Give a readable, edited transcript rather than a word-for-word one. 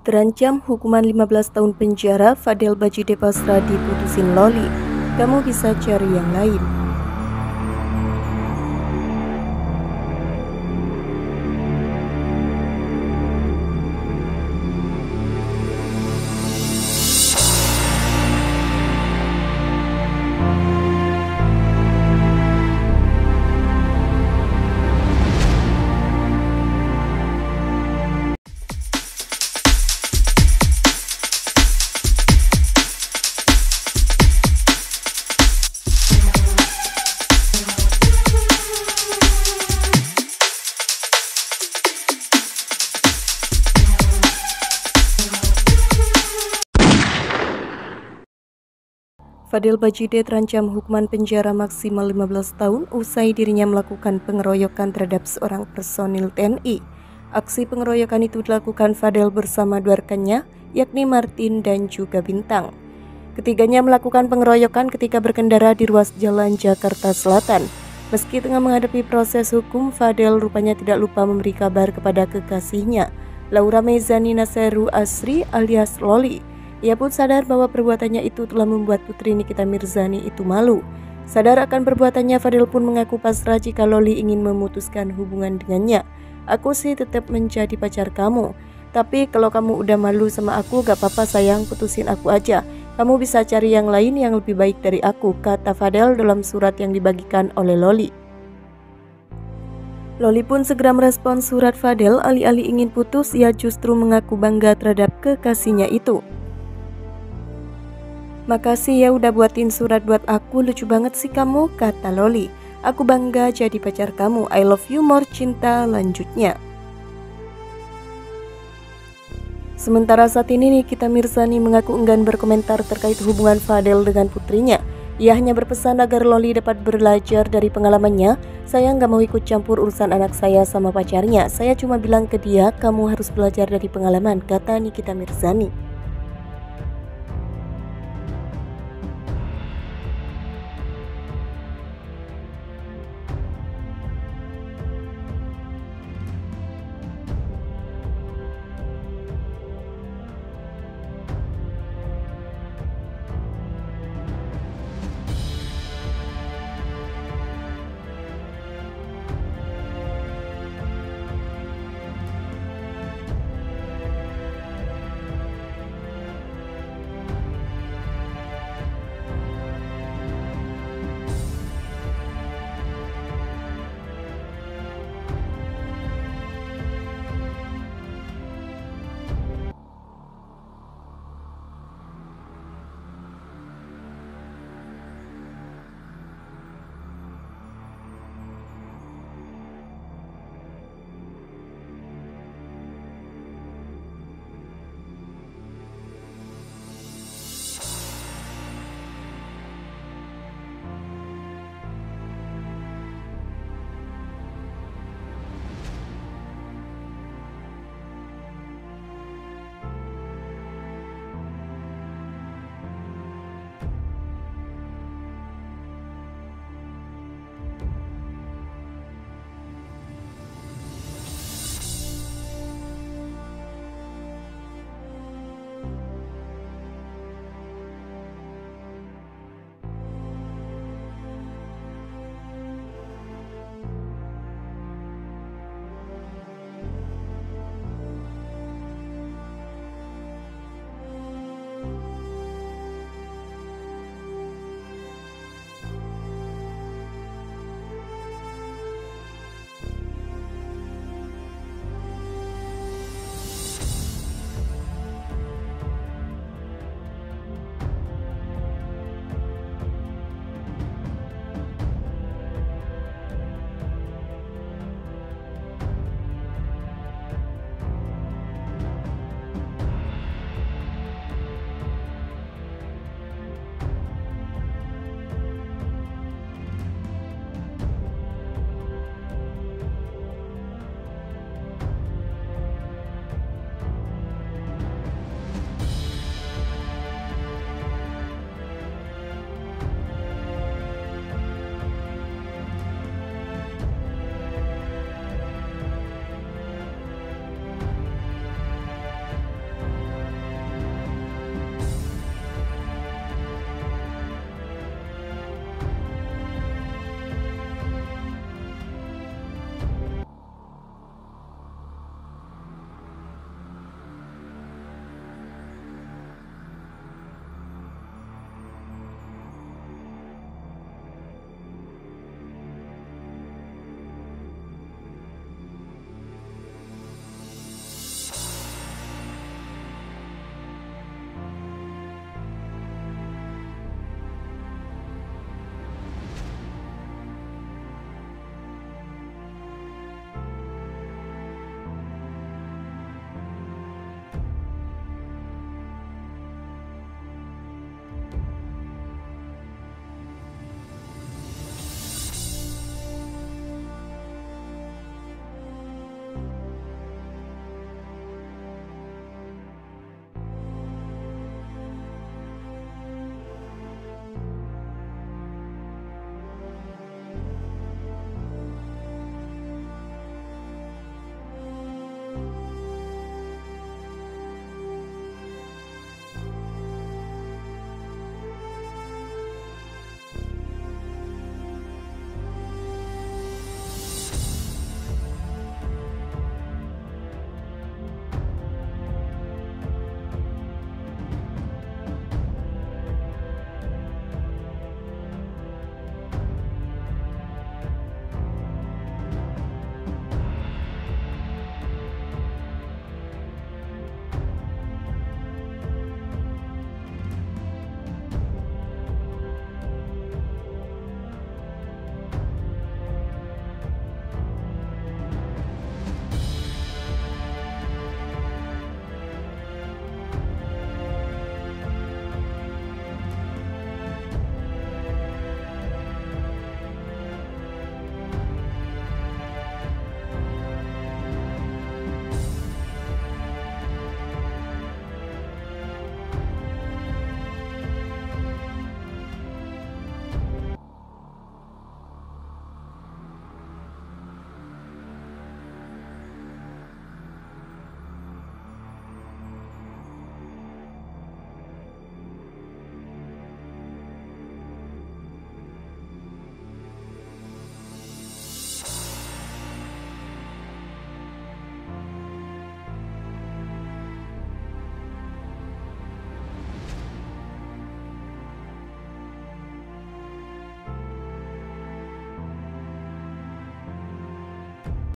Terancam hukuman 15 tahun penjara, Fadel Bajide pasrah diputusin Loli. Kamu bisa cari yang lain. Fadel Bajide terancam hukuman penjara maksimal 15 tahun usai dirinya melakukan pengeroyokan terhadap seorang personil TNI. Aksi pengeroyokan itu dilakukan Fadel bersama dua rekannya, yakni Martin dan juga Bintang. Ketiganya melakukan pengeroyokan ketika berkendara di ruas jalan Jakarta Selatan. Meski tengah menghadapi proses hukum, Fadel rupanya tidak lupa memberi kabar kepada kekasihnya, Laura Mezani Naseru Asri alias Loli. Ia pun sadar bahwa perbuatannya itu telah membuat putri Nikita Mirzani itu malu. Sadar akan perbuatannya, Fadel pun mengaku pasrah jika Loli ingin memutuskan hubungan dengannya. Aku sih tetap menjadi pacar kamu, tapi kalau kamu udah malu sama aku gak apa-apa sayang, putusin aku aja. Kamu bisa cari yang lain yang lebih baik dari aku, kata Fadel dalam surat yang dibagikan oleh Loli. Loli pun segera merespons surat Fadel. Alih-alih ingin putus, ia justru mengaku bangga terhadap kekasihnya itu. Makasih ya udah buatin surat buat aku, lucu banget sih kamu, kata Loli. Aku bangga jadi pacar kamu, I love you more, cinta, lanjutnya. Sementara saat ini Nikita Mirzani mengaku enggan berkomentar terkait hubungan Fadel dengan putrinya. Ia hanya berpesan agar Loli dapat belajar dari pengalamannya. Saya nggak mau ikut campur urusan anak saya sama pacarnya. Saya cuma bilang ke dia, kamu harus belajar dari pengalaman, kata Nikita Mirzani.